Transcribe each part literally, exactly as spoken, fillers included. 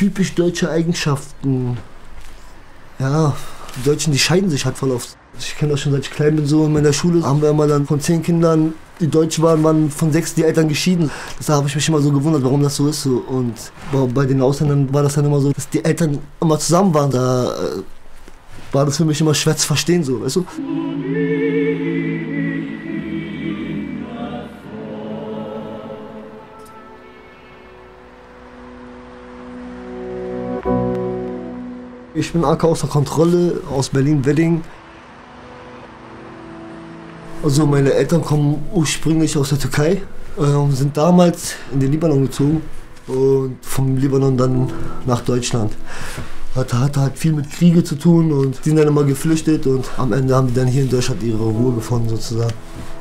typisch deutsche Eigenschaften. Ja, die Deutschen, die scheiden sich halt voll oft. Ich kenne das schon, seit ich klein bin, so in meiner Schule haben wir immer dann von zehn Kindern, die Deutsch waren, waren von sechs die Eltern geschieden. Deshalb habe ich mich immer so gewundert, warum das so ist. So. Und bei den Ausländern war das dann immer so, dass die Eltern immer zusammen waren. Da äh, war das für mich immer schwer zu verstehen, so, weißt du? Ich bin A K außer Kontrolle aus Berlin-Wedding. Also meine Eltern kommen ursprünglich aus der Türkei und äh, sind damals in den Libanon gezogen und vom Libanon dann nach Deutschland. Hatte, hatte halt viel mit Kriege zu tun und die sind dann immer geflüchtet und am Ende haben die dann hier in Deutschland ihre Ruhe gefunden sozusagen.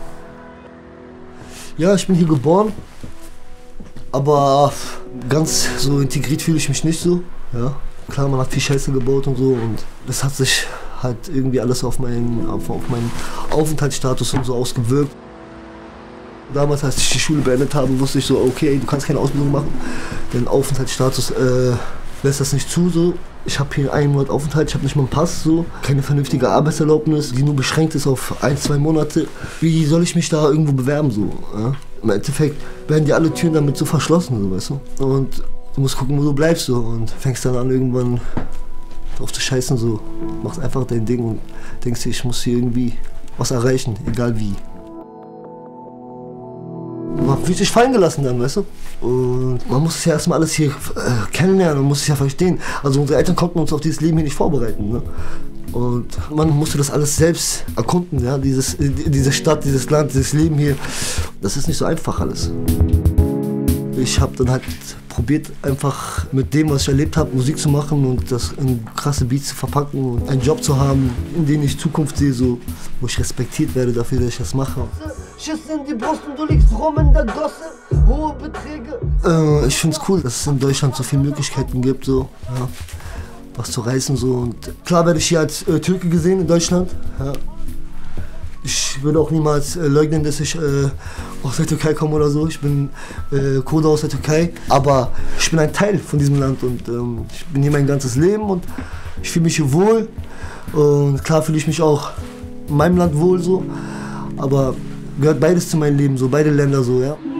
Ja, ich bin hier geboren, aber ganz so integriert fühle ich mich nicht so. Ja. Klar, man hat viel Scheiße gebaut und so und das hat sich halt irgendwie alles auf meinen, auf, auf meinen Aufenthaltsstatus und so ausgewirkt. Damals, als ich die Schule beendet habe, wusste ich so, okay, du kannst keine Ausbildung machen, denn Aufenthaltsstatus äh, lässt das nicht zu. So. Ich habe hier einen Monat Aufenthalt, ich habe nicht mal einen Pass, so. Keine vernünftige Arbeitserlaubnis, die nur beschränkt ist auf ein, zwei Monate. Wie soll ich mich da irgendwo bewerben? So, ja? Im Endeffekt werden dir alle Türen damit so verschlossen, so, weißt du? Und du musst gucken, wo du bleibst so, und fängst dann an, irgendwann drauf zu scheißen. So. Machst einfach dein Ding und denkst dir, ich muss hier irgendwie was erreichen, egal wie. Man fühlt sich fallen gelassen dann, weißt du? Und man muss ja erstmal alles hier äh, kennenlernen, man muss es ja verstehen. Also unsere Eltern konnten uns auf dieses Leben hier nicht vorbereiten. Ne? Und man musste das alles selbst erkunden, ja? Dieses, diese Stadt, dieses Land, dieses Leben hier. Das ist nicht so einfach alles. Ich habe dann halt probiert, einfach mit dem, was ich erlebt habe, Musik zu machen und das in krasse Beats zu verpacken und einen Job zu haben, in dem ich Zukunft sehe, so, wo ich respektiert werde dafür, dass ich das mache. Schiss in die Brust und du liegst rum in der Gosse, hohe Beträge. Äh, ich find's cool, dass es in Deutschland so viele Möglichkeiten gibt, so, ja, was zu reißen, so. Und klar werde ich hier als äh, Türke gesehen in Deutschland, ja. Ich würde auch niemals äh, leugnen, dass ich äh, aus der Türkei komme oder so. Ich bin äh, Kurde aus der Türkei, aber ich bin ein Teil von diesem Land und ähm, ich bin hier mein ganzes Leben und ich fühle mich hier wohl. Und klar fühle ich mich auch in meinem Land wohl so, aber gehört beides zu meinem Leben, so beide Länder so, ja.